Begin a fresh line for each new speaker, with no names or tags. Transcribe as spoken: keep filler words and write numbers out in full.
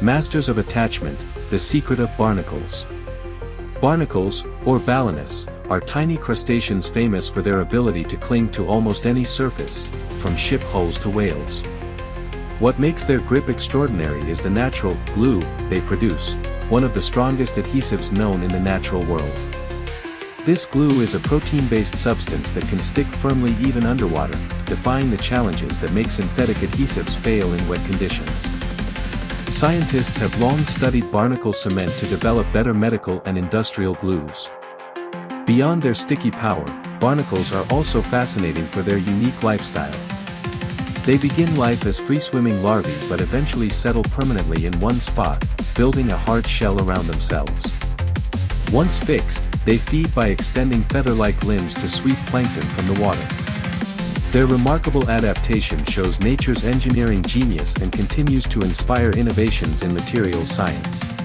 Masters of attachment, the secret of barnacles. Barnacles, or balanus, are tiny crustaceans famous for their ability to cling to almost any surface, from ship hulls to whales. What makes their grip extraordinary is the natural glue they produce, one of the strongest adhesives known in the natural world. This glue is a protein-based substance that can stick firmly even underwater, defying the challenges that make synthetic adhesives fail in wet conditions. Scientists have long studied barnacle cement to develop better medical and industrial glues. Beyond their sticky power, barnacles are also fascinating for their unique lifestyle. They begin life as free-swimming larvae but eventually settle permanently in one spot, building a hard shell around themselves. Once fixed, they feed by extending feather-like limbs to sweep plankton from the water. Their remarkable adaptation shows nature's engineering genius and continues to inspire innovations in materials science.